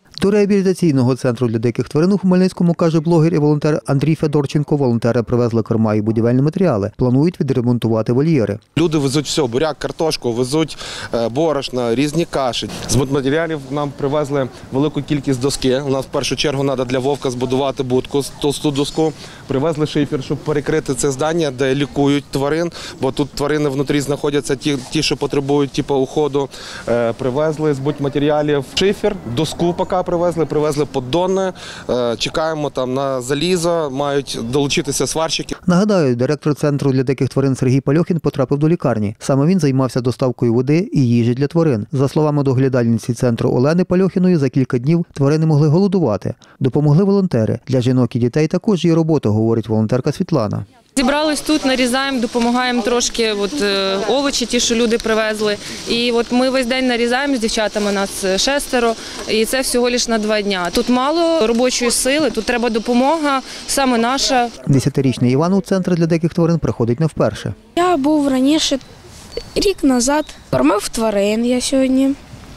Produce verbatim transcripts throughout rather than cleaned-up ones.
До реабілітаційного центру для диких тварин у Хмельницькому, каже блогер і волонтер Андрій Федорченко, волонтери привезли корма і будівельні матеріали. Планують відремонтувати вольєри. Люди везуть все, буряк, картошку, везуть борошна, різні каші. З матеріалів нам привезли велику кількість доски. У нас в першу чергу треба для вовка збудувати будку, товсту доску. Привезли шифер, щоб перекрити це здання, де лікують тварин, бо тут тварини внутрі знаходяться, ті, ті що потребують типу, уходу. Привезли з будматеріалів шифер, доску поки привезли, привезли поддони, чекаємо там на залізо, мають долучитися сварщики. Нагадаю, директор центру для диких тварин Сергій Пальохін потрапив до лікарні. Саме він займався доставкою води і їжі для тварин. За словами доглядальниці центру Олени Пальохіної, за кілька днів тварини могли голодувати. Допомогли волонтери. Для жінок і дітей також є робота, говорить волонтерка Світлана. Зібрались тут, нарізаємо, допомагаємо трошки от, овочі, ті, що люди привезли. І от ми весь день нарізаємо з дівчатами, нас шестеро, і це всього лише на два дня. Тут мало робочої сили, тут треба допомога, саме наша. Десятирічний Іван у центр для диких тварин приходить не вперше. Я був раніше, рік назад, кормив тварин я сьогодні,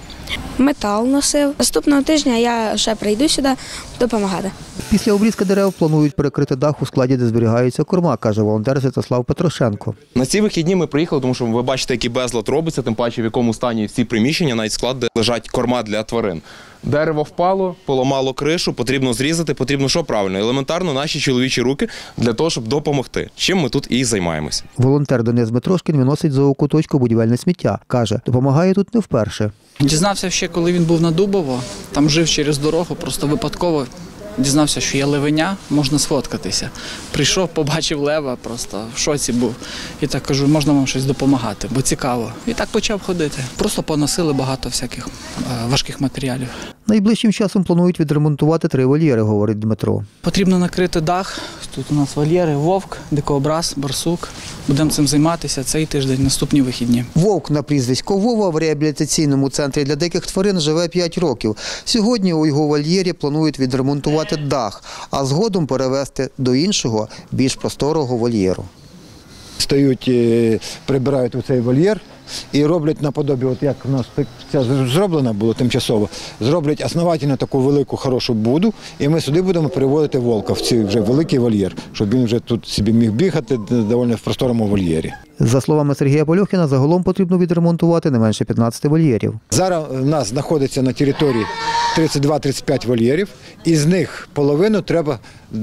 метал носив. Наступного тижня я ще прийду сюди допомагати. Після обрізки дерев планують перекрити дах у складі, де зберігається корма, каже волонтер Святослав Петрошенко. На ці вихідні ми приїхали, тому що ви бачите, який безлад робиться, тим паче в якому стані всі приміщення, навіть склад, де лежать корма для тварин. Дерево впало, поламало кришу, потрібно зрізати, потрібно що правильно? Елементарно наші чоловічі руки для того, щоб допомогти. Чим ми тут і займаємося. Волонтер Денис Дмитрошкін виносить за окуточку будівельне сміття. Каже, допомагає тут не вперше. Дізнався ще, коли він був на Дубово, там жив через дорогу, просто випадково дізнався, що є левеня, можна сфоткатися. Прийшов, побачив лева, просто в шоці був. І так кажу, можна вам щось допомагати, бо цікаво. І так почав ходити. Просто поносили багато всяких важких матеріалів. Найближчим часом планують відремонтувати три вольєри, говорить Дмитро. Потрібно накрити дах. Тут у нас вольєри, вовк, дикообраз, барсук. Будемо цим займатися цей тиждень, наступні вихідні. Вовк на прізвисько Вова в реабілітаційному центрі для диких тварин живе п'ять років. Сьогодні у його вольєрі планують відремонтувати дах, а згодом перевезти до іншого, більш просторого вольєру. Стають, прибирають у цей вольєр і роблять наподобі, от як у нас це зроблено було тимчасово, зроблять основательно таку велику хорошу буду, і ми сюди будемо переводити вовка в цей вже великий вольєр, щоб він вже тут собі міг бігати доволі в просторому вольєрі. За словами Сергія Пальохіна, загалом потрібно відремонтувати не менше п'ятнадцяти вольєрів. Зараз у нас знаходиться на території тридцять два - тридцять п'ять вольєрів, із них половину треба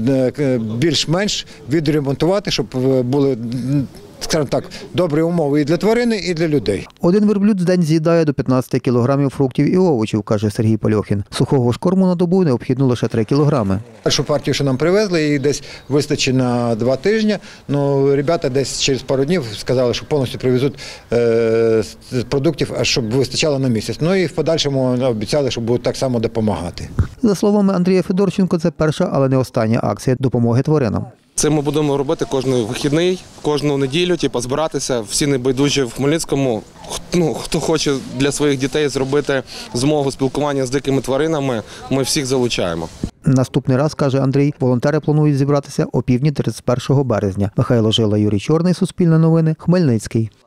більш-менш відремонтувати, щоб були, скажімо так, добрі умови і для тварини, і для людей. Один верблюд в день з'їдає до п'ятнадцяти кілограмів фруктів і овочів, каже Сергій Пальохін. Сухого ж корму на добу необхідно лише три кілограми. Першу партію, що нам привезли, її десь вистачить на два тижні. Ну, ребята десь через пару днів сказали, що повністю привезуть е, продуктів, щоб вистачало на місяць. Ну і в подальшому обіцяли, що будуть так само допомагати. За словами Андрія Федорченко, це перша, але не остання акція допомоги тваринам. Це ми будемо робити кожен вихідний, кожну неділю, типу, збиратися. Всі небайдужі в Хмельницькому, ну, хто хоче для своїх дітей зробити змогу спілкування з дикими тваринами, ми всіх залучаємо. Наступний раз, каже Андрій, волонтери планують зібратися о півдні тридцять першого березня. Михайло Жила, Юрій Чорний, Суспільне новини, Хмельницький.